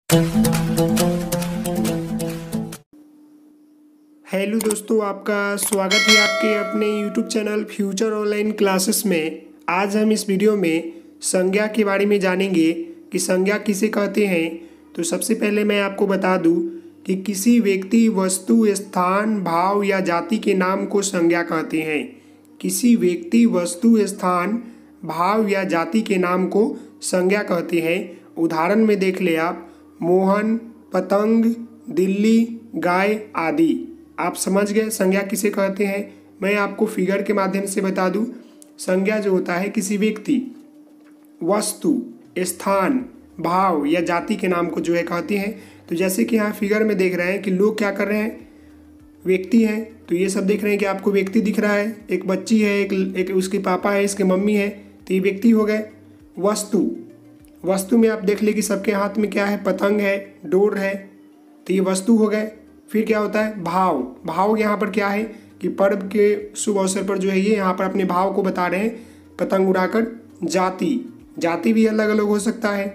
Hello दोस्तों, आपका स्वागत है आपके अपने YouTube channel future online classes में। आज हम इस वीडियो में संज्ञा के बारे में जानेंगे कि संज्ञा किसे कहते हैं। तो सबसे पहले मैं आपको बता दूं कि किसी व्यक्ति, वस्तु, स्थान, भाव या जाति के नाम को संज्ञा कहते हैं। किसी व्यक्ति, वस्तु, स्थान, भाव या जाति के नाम को संज्ञा कहते हैं। उदाहरण में देख ले आप, मोहन, पतंग, दिल्ली, गाय आदि। आप समझ गए संज्ञा किसे कहते हैं। मैं आपको फिगर के माध्यम से बता दूं। संज्ञा जो होता है किसी व्यक्ति, वस्तु, स्थान, भाव या जाति के नाम को जो है कहते हैं। तो जैसे कि यहाँ फिगर में देख रहे हैं कि लोग क्या कर रहे हैं, व्यक्ति हैं। तो ये सब देख रहे हैं कि आपको व्यक्ति दिख रहा है, एक बच्ची है, एक उसके पापा है, इसके मम्मी है, तो ये व्यक्ति हो गए। वस्तु में आप देख ले कि सबके हाथ में क्या है, पतंग है, डोर है, तो ये वस्तु हो गए। फिर क्या होता है, भाव यहाँ पर क्या है कि पर्व के शुभ अवसर पर जो है ये यहाँ पर अपने भाव को बता रहे हैं पतंग उड़ाकर। जाति भी अलग अलग हो सकता है,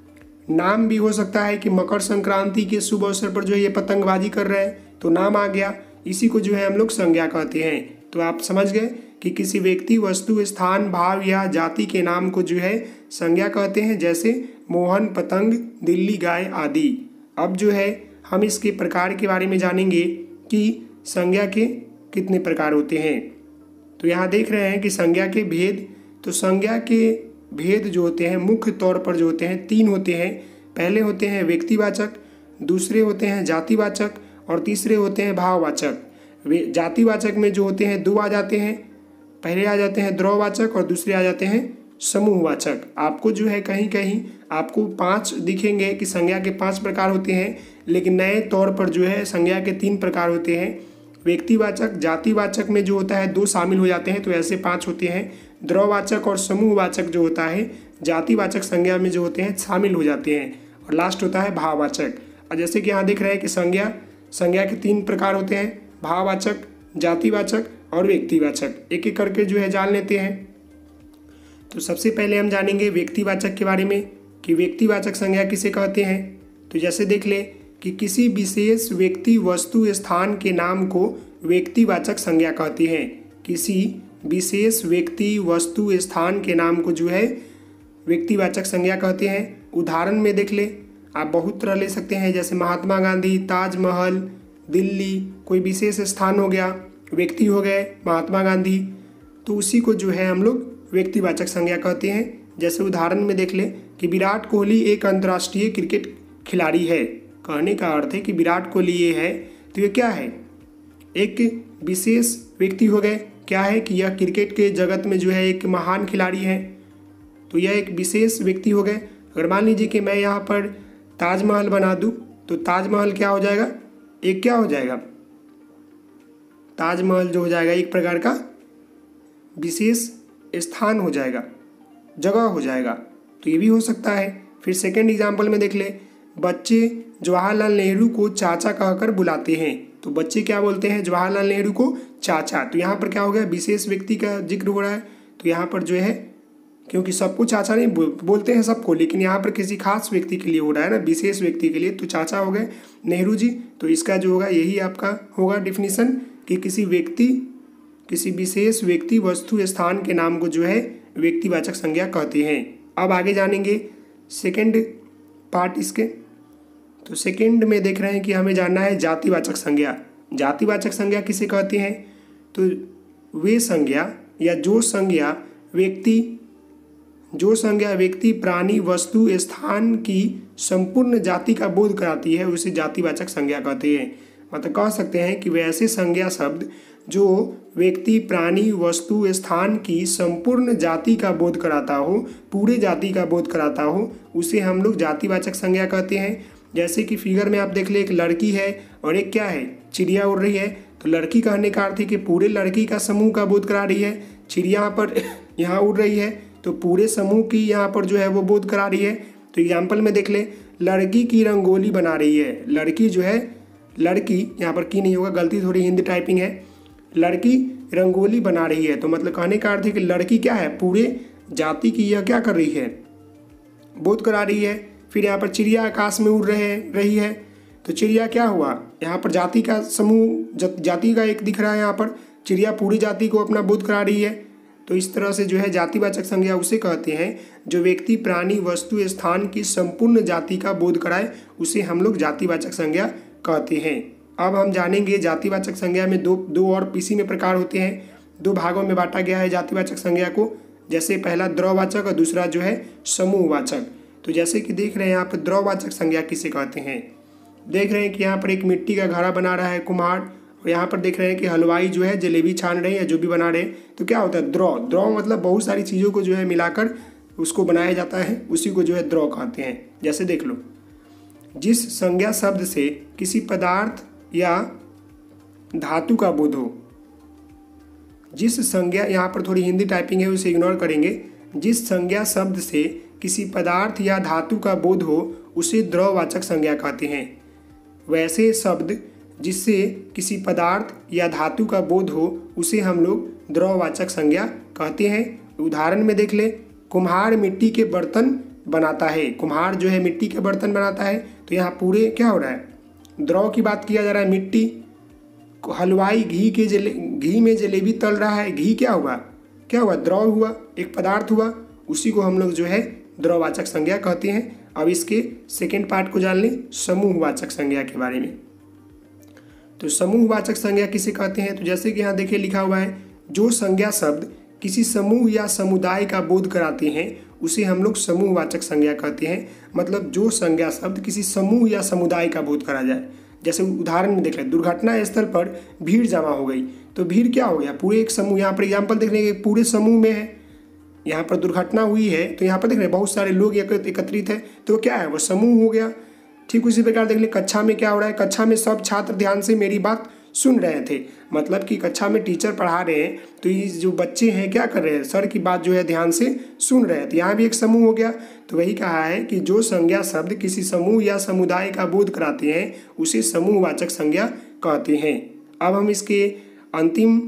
नाम भी हो सकता है कि मकर संक्रांति के शुभ अवसर पर जो है ये पतंगबाजी कर रहे हैं, तो नाम आ गया। इसी को जो है हम लोग संज्ञा कहते हैं। तो आप समझ गए कि किसी व्यक्ति, वस्तु, स्थान, भाव या जाति के नाम को जो है संज्ञा कहते हैं, जैसे मोहन, पतंग, दिल्ली, गाय आदि। अब जो है हम इसके प्रकार के बारे में जानेंगे कि संज्ञा के कितने प्रकार होते हैं। तो यहाँ देख रहे हैं कि संज्ञा के भेद। तो संज्ञा के भेद जो होते हैं मुख्य तौर पर जो होते हैं 3 होते हैं। पहले होते हैं व्यक्तिवाचक, दूसरे होते हैं जातिवाचक और तीसरे होते हैं भाववाचक। जातिवाचक में जो होते हैं 2 आ जाते हैं। पहले आ जाते हैं द्रव्यवाचक और दूसरे आ जाते हैं समूहवाचक। आपको जो है कहीं कहीं आपको 5 दिखेंगे कि संज्ञा के 5 प्रकार होते हैं, लेकिन नए तौर पर जो है संज्ञा के 3 प्रकार होते हैं। व्यक्तिवाचक, जातिवाचक में जो होता है 2 शामिल हो जाते हैं, तो ऐसे 5 होते हैं। द्रव्यवाचक और समूहवाचक जो होता है जातिवाचक संज्ञा में जो होते हैं शामिल हो जाते हैं। और लास्ट होता है भाववाचक। और जैसे कि यहाँ देख रहे हैं कि संज्ञा के 3 प्रकार होते हैं, भाववाचक, जातिवाचक और व्यक्तिवाचक। एक एक करके जो है जान लेते हैं। तो सबसे पहले हम जानेंगे व्यक्तिवाचक के बारे में कि व्यक्तिवाचक संज्ञा किसे कहते हैं। तो जैसे देख ले कि किसी विशेष व्यक्ति, वस्तु, स्थान के नाम को व्यक्तिवाचक संज्ञा कहते हैं। किसी विशेष व्यक्ति, वस्तु, स्थान के नाम को जो है व्यक्तिवाचक संज्ञा कहते हैं। उदाहरण में देख ले, आप बहुत तरह ले सकते हैं, जैसे महात्मा गांधी, ताजमहल, दिल्ली, कोई विशेष स्थान हो गया, व्यक्ति हो गए महात्मा गांधी, तो उसी को जो है हम लोग व्यक्तिवाचक संज्ञा कहते हैं। जैसे उदाहरण में देख ले कि विराट कोहली एक अंतर्राष्ट्रीय क्रिकेट खिलाड़ी है। कहने का अर्थ है कि विराट कोहली ये है, तो ये क्या है, एक विशेष व्यक्ति हो गए। क्या है कि यह क्रिकेट के जगत में जो है एक महान खिलाड़ी है, तो यह एक विशेष व्यक्ति हो गए। अगर मान लीजिए कि मैं यहाँ पर ताजमहल बना दूँ, तो ताजमहल क्या हो जाएगा, एक क्या हो जाएगा, ताजमहल जो हो जाएगा एक प्रकार का विशेष स्थान हो जाएगा, जगह हो जाएगा, तो ये भी हो सकता है। फिर सेकंड एग्जाम्पल में देख ले, बच्चे जवाहरलाल नेहरू को चाचा कहकर बुलाते हैं। तो बच्चे क्या बोलते हैं, जवाहरलाल नेहरू को चाचा। तो यहाँ पर क्या हो गया, विशेष व्यक्ति का जिक्र हो रहा है। तो यहाँ पर जो है, क्योंकि सबको चाचा नहीं बोलते हैं सबको, लेकिन यहाँ पर किसी खास व्यक्ति के लिए हो रहा है ना, विशेष व्यक्ति के लिए, तो चाचा हो गए नेहरू जी। तो इसका जो होगा यही आपका होगा डिफिनीसन कि किसी विशेष व्यक्ति, वस्तु, स्थान के नाम को जो है व्यक्तिवाचक संज्ञा कहते हैं। अब आगे जानेंगे सेकंड पार्ट इसके। तो सेकंड में देख रहे हैं कि हमें जानना है जातिवाचक संज्ञा। जातिवाचक संज्ञा किसे कहते हैं, तो वे संज्ञा या जो संज्ञा व्यक्ति, प्राणी, वस्तु, स्थान की संपूर्ण जाति का बोध कराती है, उसे जातिवाचक संज्ञा कहते हैं। मतलब कह सकते हैं कि वे ऐसे संज्ञा शब्द जो व्यक्ति, प्राणी, वस्तु, स्थान की संपूर्ण जाति का बोध कराता हो, पूरे जाति का बोध कराता हो, उसे हम लोग जातिवाचक संज्ञा कहते हैं। जैसे कि फिगर में आप देख ले, एक लड़की है और एक क्या है, चिड़िया उड़ रही है। तो लड़की कहने का अर्थ है कि पूरे लड़की का समूह का बोध करा रही है। चिड़िया यहाँ पर यहाँ उड़ रही है, तो पूरे समूह की यहाँ पर जो है वो बोध करा रही है। तो एग्जाम्पल में देख ले, लड़की की रंगोली बना रही है। लड़की जो है, लड़की यहाँ पर की नहीं होगा, गलती थोड़ी हिंदी टाइपिंग है, लड़की रंगोली बना रही है। तो मतलब कहने का अर्थ है कि लड़की क्या है, पूरे जाति की यह क्या कर रही है, बोध करा रही है। फिर यहाँ पर चिड़िया आकाश में उड़ रही है, तो चिड़िया क्या हुआ, यहाँ पर जाति का समूह, जाति का एक दिख रहा है, यहाँ पर चिड़िया पूरी जाति को अपना बोध करा रही है। तो इस तरह से जो है जातिवाचक संज्ञा उसे कहते हैं जो व्यक्ति, प्राणी, वस्तु, स्थान की संपूर्ण जाति का बोध कराए, उसे हम लोग जातिवाचक संज्ञा कहते हैं। अब हम जानेंगे जातिवाचक संज्ञा में दो और इसी में प्रकार होते हैं। 2 भागों में बांटा गया है जातिवाचक संज्ञा को, जैसे पहला द्रववाचक और दूसरा जो है समूहवाचक। तो जैसे कि देख रहे हैं यहाँ पर द्रववाचक संज्ञा किसे कहते हैं। देख रहे हैं कि यहाँ पर एक मिट्टी का घड़ा बना रहा है कुम्हार, और यहाँ पर देख रहे हैं कि हलवाई जो है जलेबी छान रहे हैं या जो भी बना रहे हैं। तो क्या होता है, द्रव मतलब बहुत सारी चीज़ों को जो है मिलाकर उसको बनाया जाता है, उसी को जो है द्रव कहते हैं। जैसे देख लो, जिस संज्ञा शब्द से किसी पदार्थ या धातु का बोध हो, जिस संज्ञा, यहाँ पर थोड़ी हिंदी टाइपिंग है उसे इग्नोर करेंगे, जिस संज्ञा शब्द से किसी पदार्थ या धातु का बोध हो उसे द्रववाचक संज्ञा कहते हैं। वैसे शब्द जिससे किसी पदार्थ या धातु का बोध हो उसे हम लोग द्रववाचक संज्ञा कहते हैं। उदाहरण में देख ले, कुम्हार मिट्टी के बर्तन बनाता है, कुम्हार जो है मिट्टी के बर्तन बनाता है, तो यहाँ पूरे क्या हो रहा है, द्रव की बात किया जा रहा है। मिट्टी, हलवाई घी में जलेबी तल रहा है, घी क्या हुआ, द्रव हुआ, एक पदार्थ हुआ, उसी को हम लोग जो है द्रववाचक संज्ञा कहते हैं। अब इसके सेकेंड पार्ट को जान लें, समूहवाचक संज्ञा के बारे में। तो समूहवाचक संज्ञा किसे कहते हैं, तो जैसे कि यहाँ देखिए लिखा हुआ है, जो संज्ञा शब्द किसी समूह या समुदाय का बोध कराते हैं उसे हम लोग समूहवाचक संज्ञा कहते हैं। मतलब जो संज्ञा शब्द किसी समूह या समुदाय का बोध करा जाए। जैसे उदाहरण में देख लें, दुर्घटना स्थल पर भीड़ जमा हो गई, तो भीड़ क्या हो गया, पूरे एक समूह, यहाँ पर एग्जाम्पल देख रहे हैं पूरे समूह में है, यहाँ पर दुर्घटना हुई है तो यहाँ पर देख रहे हैं बहुत सारे लोग एकत्रित है, तो क्या है, वो समूह हो गया। ठीक उसी प्रकार देख ले, कक्षा में क्या हो रहा है, कक्षा में सब छात्र ध्यान से मेरी बात सुन रहे थे। मतलब कि कक्षा में टीचर पढ़ा रहे हैं तो ये जो बच्चे हैं क्या कर रहे हैं, सर की बात जो है ध्यान से सुन रहे हैं, तो यहाँ भी एक समूह हो गया। तो वही कहा है कि जो संज्ञा शब्द किसी समूह या समुदाय का बोध कराते हैं उसे समूहवाचक संज्ञा कहते हैं। अब हम इसके अंतिम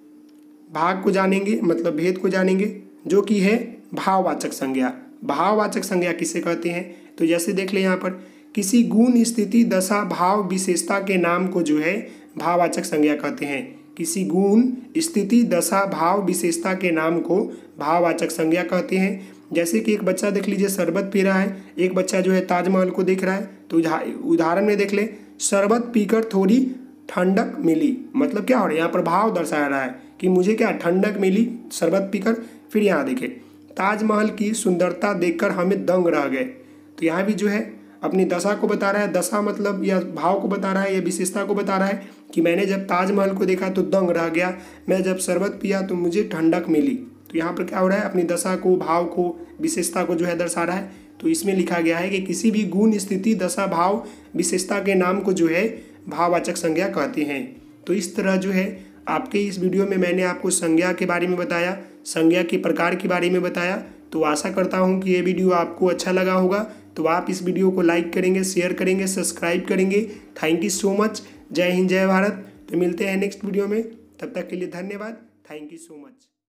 भाग को जानेंगे, मतलब भेद को जानेंगे, जो कि है भाववाचक संज्ञा। भाववाचक संज्ञा किसे कहते हैं, तो जैसे देख ले यहाँ पर, किसी गुण, स्थिति, दशा, भाव, विशेषता के नाम को जो है भाववाचक संज्ञा कहते हैं। किसी गुण, स्थिति, दशा, भाव, विशेषता के नाम को भाववाचक संज्ञा कहते हैं। जैसे कि एक बच्चा देख लीजिए शरबत पी रहा है, एक बच्चा जो है ताजमहल को देख रहा है, तो उदाहरण में देख ले, शरबत पीकर थोड़ी ठंडक मिली, मतलब क्या हो रहा है, यहाँ पर भाव दर्शाया रहा है कि मुझे क्या ठंडक मिली शरबत पीकर। फिर यहाँ देखें, ताजमहल की सुंदरता देखकर हमें दंग रह गए, तो यहाँ भी जो है अपनी दशा को बता रहा है, दशा मतलब या भाव को बता रहा है या विशेषता को बता रहा है कि मैंने जब ताजमहल को देखा तो दंग रह गया, मैं जब शरबत पिया तो मुझे ठंडक मिली। तो यहाँ पर क्या हो रहा है, अपनी दशा को, भाव को, विशेषता को जो है दर्शा रहा है। तो इसमें लिखा गया है कि किसी भी गुण, स्थिति, दशा, भाव, विशेषता के नाम को जो है भाववाचक संज्ञा कहते हैं। तो इस तरह जो है आपके इस वीडियो में मैंने आपको संज्ञा के बारे में बताया, संज्ञा के प्रकार के बारे में बताया। तो आशा करता हूँ कि ये वीडियो आपको अच्छा लगा होगा। तो आप इस वीडियो को लाइक करेंगे, शेयर करेंगे, सब्सक्राइब करेंगे। Thank you so much. जय हिंद, जय भारत। तो मिलते हैं नेक्स्ट वीडियो में, तब तक के लिए धन्यवाद। Thank you so much.